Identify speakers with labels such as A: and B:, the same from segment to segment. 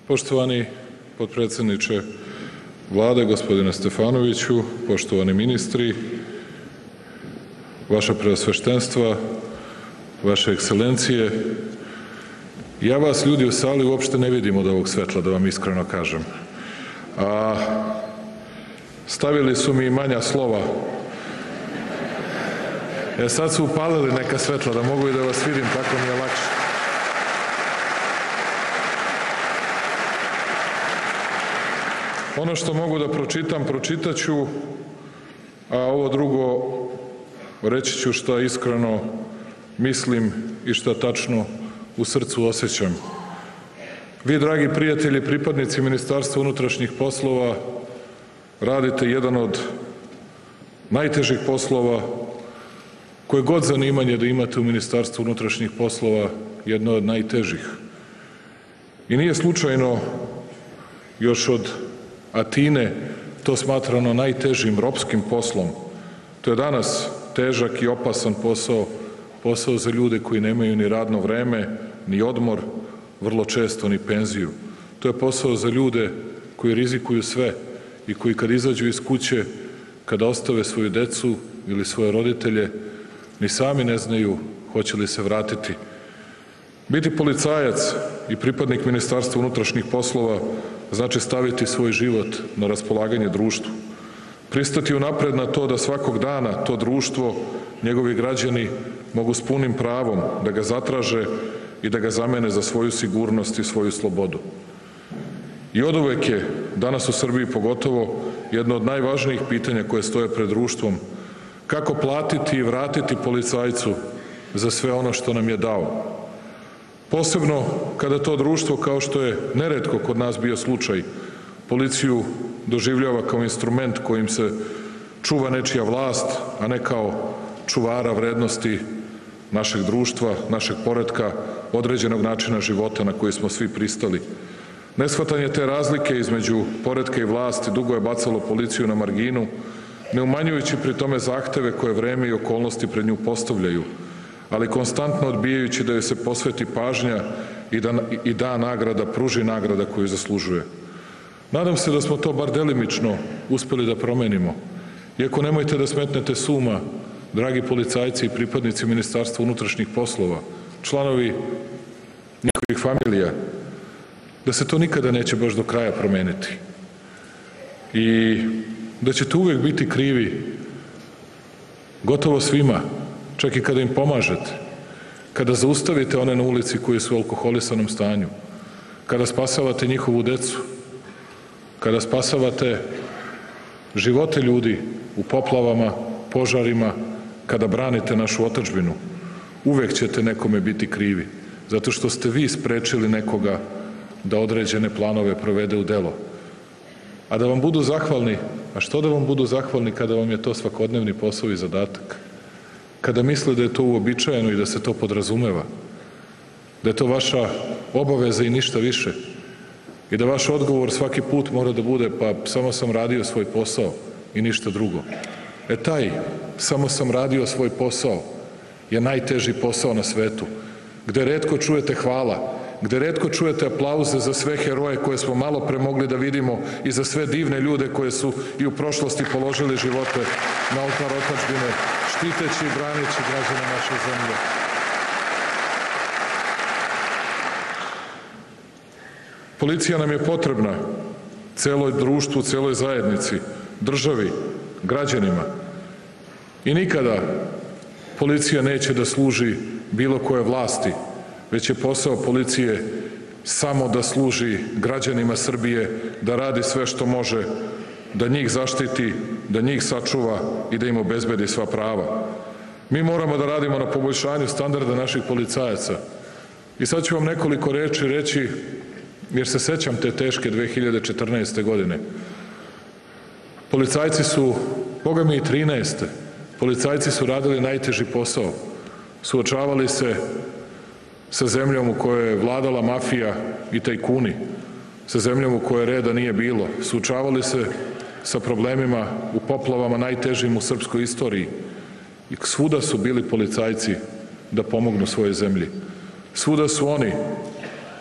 A: Poštovani potpredsjedniče Vlade, gospodine Stefanoviću, poštovani ministri, vaša preosveštenstva, vaše ekscelencije, ja vas ljudi u sali uopšte ne vidim od ovog svetla, da vam iskreno kažem. A stavili su mi manja slova. Sad su upalili neka svetla da mogu i da vas vidim, tako mi je lakše. Ono što mogu da pročitam, pročitaću, a ovo drugo reći ću šta iskreno mislim i šta tačno u srcu osjećam. Vi, dragi prijatelji, pripadnici Ministarstva unutrašnjih poslova, radite jedan od najtežih poslova, koje god zanimanje da imate u Ministarstvu unutrašnjih poslova, jedno od najtežih. I nije slučajno još od Atine to smatrano najtežim ropskim poslom. To je danas težak i opasan posao, posao za ljude koji nemaju ni radno vreme, ni odmor, vrlo često ni penziju. To je posao za ljude koji rizikuju sve i koji kad izađu iz kuće, kada ostave svoju decu ili svoje roditelje, ni sami ne znaju hoće li se vratiti. Biti policajac i pripadnik Ministarstva unutrašnjih poslova znači staviti svoj život na raspolaganje društvu. Pristati unapred na to da svakog dana to društvo, njegovi građani mogu s punim pravom da ga zatraže i da ga zamene za svoju sigurnost i svoju slobodu. I oduvek je, danas u Srbiji pogotovo, jedno od najvažnijih pitanja koje stoje pred društvom, kako platiti i vratiti policajcu za sve ono što nam je dao. Posebno kada to društvo, kao što je neretko kod nas bio slučaj, policiju doživljava kao instrument kojim se čuva nečija vlast, a ne kao čuvara vrednosti našeg društva, našeg poretka, određenog načina života na koji smo svi pristali. Neshvatanje te razlike između poretka i vlasti dugo je bacalo policiju na marginu, ne umanjujući pri tome zahteve koje vreme i okolnosti pred nju postavljaju, ali konstantno odbijajući da joj se posveti pažnja i da nagrada, pruži nagrada koju zaslužuje. Nadam se da smo to bar delimično uspeli da promenimo. Iako nemojte da smetnete s uma, dragi policajci i pripadnici Ministarstva unutrašnjih poslova, članovi njihovih familija, da se to nikada neće baš do kraja promeniti. I da ćete uvek biti krivi gotovo svima, čak i kada im pomažete, kada zaustavite one na ulici koji su u alkoholisanom stanju, kada spasavate njihovu decu, kada spasavate živote ljudi u poplavama, požarima, kada branite našu otadžbinu, uvek ćete nekome biti krivi, zato što ste vi sprečili nekoga da određene planove provede u delo. A da vam budu zahvalni, a što da vam budu zahvalni kada vam je to svakodnevni posao i zadatak? Kada misle da je to uobičajeno i da se to podrazumeva, da je to vaša obaveza i ništa više, i da vaš odgovor svaki put mora da bude pa samo sam radio svoj posao i ništa drugo. Taj samo sam radio svoj posao je najteži posao na svetu, gde retko čujete hvala, gde retko čujete aplauze za sve heroje koje smo malo pre mogli da vidimo i za sve divne ljude koje su i u prošlosti položili živote na oltar otadžbine, štiteći i braneći građane naše zemlje. Policija nam je potrebna celoj društvu, celoj zajednici, državi, građanima. I nikada policija neće da služi bilo koje vlasti, već je posao policije samo da služi građanima Srbije, da radi sve što može, da njih zaštiti, da njih sačuva i da im obezbedi sva prava. Mi moramo da radimo na poboljšanju standarda naših policajaca. I sad ću vam nekoliko reči reći, jer se sećam te teške 2014. godine. Policajci su, boga mi i 13. Policajci su radili najteži posao. Suočavali se sa zemljom u kojoj je vladala mafija i tajkuni, sa zemljom u kojoj reda nije bilo. Suočavali se sa problemima u poplavama najtežim u srpskoj istoriji. I svuda su bili policajci da pomognu svojoj zemlji. Svuda su oni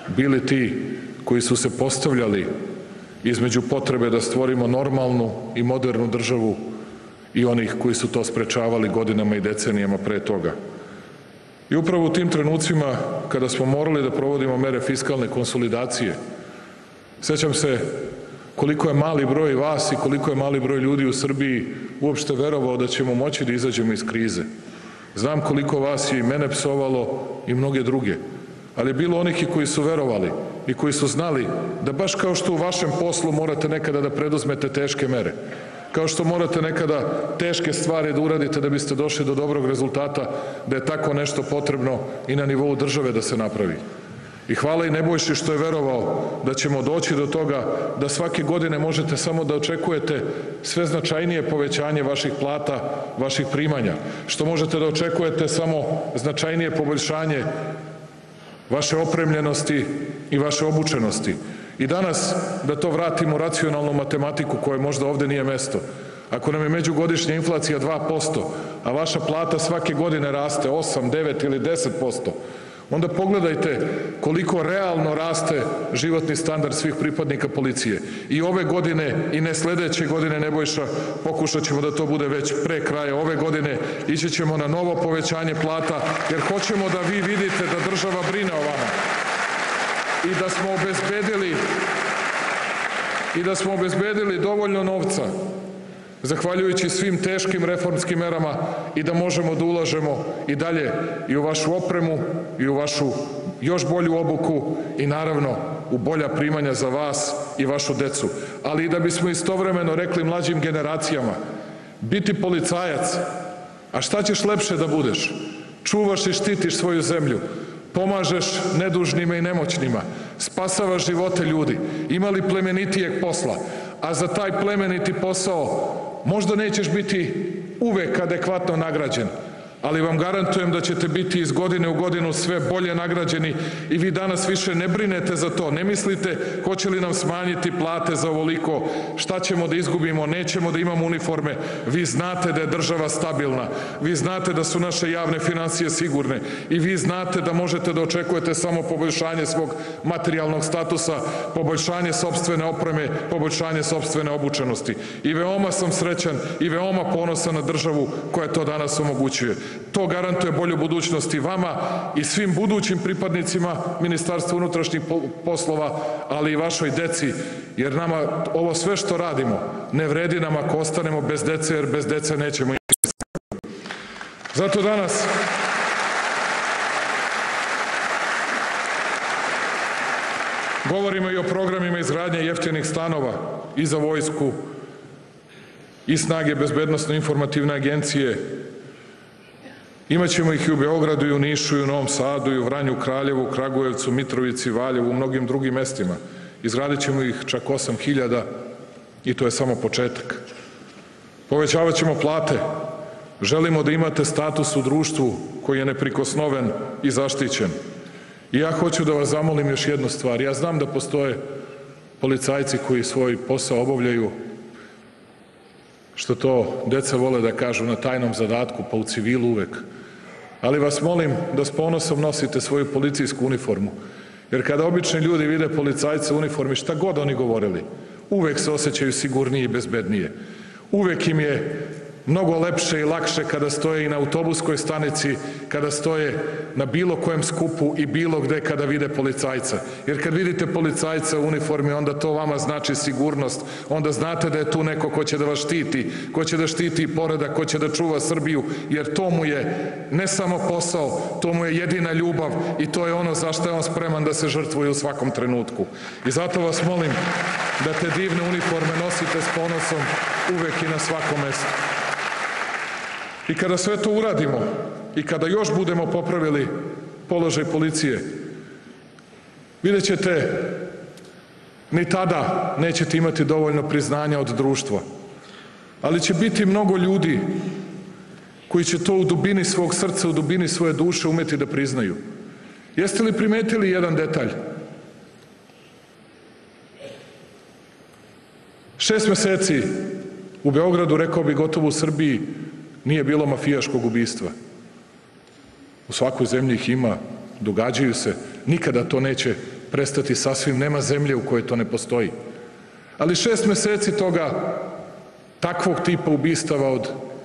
A: bili ti koji su se postavljali između potrebe da stvorimo normalnu i modernu državu i onih koji su to sprečavali godinama i decenijama pre toga. I upravo u tim trenucima kada smo morali da provodimo mere fiskalne konsolidacije, sećam se koliko je mali broj vas i koliko je mali broj ljudi u Srbiji uopšte verovao da ćemo moći da izađemo iz krize. Znam koliko vas je i mene psovalo i mnoge druge, ali je bilo onih i koji su verovali i koji su znali da baš kao što u vašem poslu morate nekada da preduzmete teške mere, kao što morate nekada teške stvari da uradite da biste došli do dobrog rezultata, da je tako nešto potrebno i na nivou države da se napravi. I hvala i Nebojši što je verovao da ćemo doći do toga da svake godine možete samo da očekujete sve značajnije povećanje vaših plata, vaših primanja, što možete da očekujete samo značajnije poboljšanje vaše opremljenosti i vaše obučenosti. I danas da to vratimo racionalnu matematiku koje možda ovde nije mesto. Ako nam je međugodišnja inflacija 2%, a vaša plata svake godine raste 8, 9 ili 10%, onda pogledajte koliko realno raste životni standard svih pripadnika policije. I ove godine i ne sledeće godine, Nebojša, pokušat ćemo da to bude već pre kraja ove godine, ići ćemo na novo povećanje plata, jer hoćemo da vi vidite da država brine o vama i da smo obezbedili dovoljno novca, zahvaljujući svim teškim reformskim merama, i da možemo da ulažemo i dalje i u vašu opremu i u vašu još bolju obuku i naravno u bolja primanja za vas i vašu decu. Ali i da bismo istovremeno rekli mlađim generacijama, biti policajac, a šta ćeš lepše da budeš? Čuvaš i štitiš svoju zemlju, pomažeš nedužnima i nemoćnima, spasavaš živote ljudi, imali plemenitijeg posla, a za taj plemeniti posao možda nećeš biti uvek adekvatno nagrađen, ali vam garantujem da ćete biti iz godine u godinu sve bolje nagrađeni i vi danas više ne brinete za to, ne mislite hoće li nam smanjiti plate za ovoliko, šta ćemo da izgubimo, nećemo da imamo uniforme, vi znate da je država stabilna, vi znate da su naše javne finansije sigurne i vi znate da možete da očekujete samo poboljšanje svog materijalnog statusa, poboljšanje sopstvene opreme, poboljšanje sopstvene obučenosti. I veoma sam srećan i veoma ponosan na državu koja to danas omogućuje. To garantuje bolju budućnost i vama i svim budućim pripadnicima Ministarstva unutrašnjih poslova, ali i vašoj deci, jer nama ovo sve što radimo ne vredi nam ako ostanemo bez dece, jer bez dece nećemo imati. Zato danas govorimo i o programima izgradnje jeftinih stanova i za vojsku i snage Bezbednosno-informativne agencije. Imaćemo ih i u Beogradu, i u Nišu, i u Novom Sadu, i u Vranju, Kraljevu, Kragujevcu, Mitrovici, Valjevu, u mnogim drugim mestima. Izgradit ćemo ih čak 8.000 i to je samo početak. Povećavat ćemo plate. Želimo da imate status u društvu koji je neprikosnoven i zaštićen. I ja hoću da vas zamolim još jednu stvar. Ja znam da postoje policajci koji svoj posao obavljaju, što to deca vole da kažu, na tajnom zadatku, pa u civilu uvek. Ali vas molim da s ponosom nosite svoju policijsku uniformu, jer kada obični ljudi vide policajce u uniformi, šta god oni govorili, uvek se osjećaju sigurnije i bezbednije. Uvek im je mnogo lepše i lakše kada stoje i na autobuskoj stanici, kada stoje na bilo kojem skupu i bilo gde kada vide policajca. Jer kad vidite policajca u uniformi, onda to vama znači sigurnost, onda znate da je tu neko ko će da vas štiti, ko će da štiti poredak, ko će da čuva Srbiju, jer to mu je ne samo posao, to mu je jedina ljubav i to je ono za što je on spreman da se žrtvuje u svakom trenutku. I zato vas molim da te divne uniforme nosite s ponosom uvek i na svakom mestu. I kada sve to uradimo i kada još budemo popravili položaj policije, vidjet ćete, ni tada nećete imati dovoljno priznanja od društva, ali će biti mnogo ljudi koji će to u dubini svog srca, u dubini svoje duše umeti da priznaju. Jeste li primetili jedan detalj? 6 meseci u Beogradu, rekao bi gotovo u Srbiji, nije bilo mafijaškog ubistva. U svakoj zemlji ih ima, događaju se, nikada to neće prestati sasvim, nema zemlje u kojoj to ne postoji. Ali 6 meseci toga, takvog tipa ubistava od,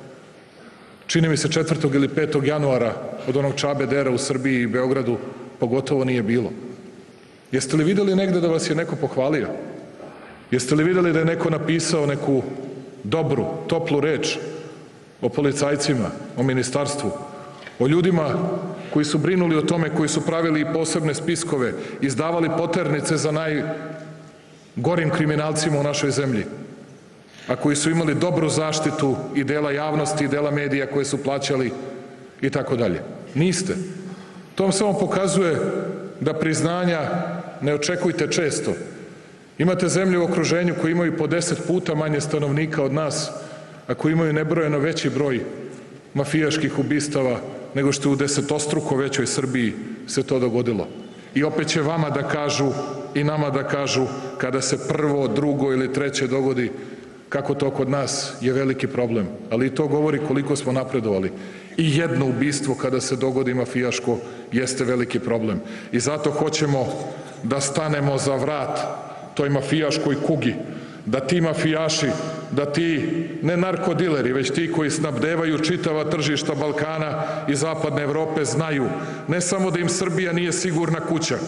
A: čini mi se 4. ili 5. januara, od onog Čabe Dera u Srbiji i Beogradu, pogotovo nije bilo. Jeste li videli negde da vas je neko pohvalio? Jeste li videli da je neko napisao neku dobru, toplu reč o policajcima, o ministarstvu, o ljudima koji su brinuli o tome, koji su pravili i posebne spiskove, izdavali poternice za najgorim kriminalcima u našoj zemlji, a koji su imali dobru zaštitu i dela javnosti i dela medija koje su plaćali i tako dalje? Niste. To vam samo pokazuje da priznanja ne očekujte često. Imate zemlje u okruženju koje imaju po 10 puta manje stanovnika od nas, a koji imaju nebrojeno veći broj mafijaških ubistava nego što u desetostruko većoj Srbiji se to dogodilo. I opet će vama da kažu i nama da kažu kada se prvo, drugo ili treće dogodi kako to kod nas je veliki problem. Ali i to govori koliko smo napredovali. I jedno ubistvo kada se dogodi mafijaško jeste veliki problem. I zato hoćemo da stanemo za vrat toj mafijaškoj kugi, da ti mafijaši, da ti ne narkodileri, već ti koji snabdevaju čitava tržišta Balkana i zapadne Evrope znaju ne samo da im Srbija nije sigurna kuća,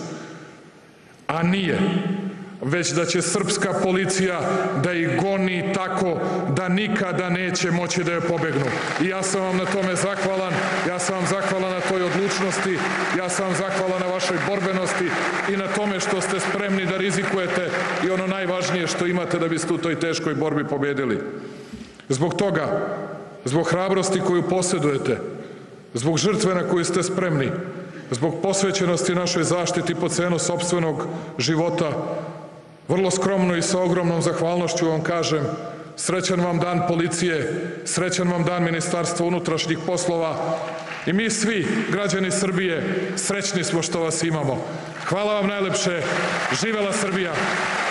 A: a nije, već da će srpska policija da ih goni tako da nikada neće moći da je pobegnu. I ja sam vam na tome zahvalan, ja sam vam zahvalan na toj odlučnosti, ja sam vam zahvalan na vašoj borbenosti i na tome što ste spremni da rizikujete i ono najvažnije što imate da biste u toj teškoj borbi pobedili. Zbog toga, zbog hrabrosti koju posjedujete, zbog žrtve na koju ste spremni, zbog posvećenosti našoj zaštiti po cenu sopstvenog života, vrlo skromno i sa ogromnom zahvalnošću vam kažem, srećan vam dan policije, srećan vam dan Ministarstva unutrašnjih poslova i mi svi, građani Srbije, srećni smo što vas imamo. Hvala vam najlepše, živela Srbija!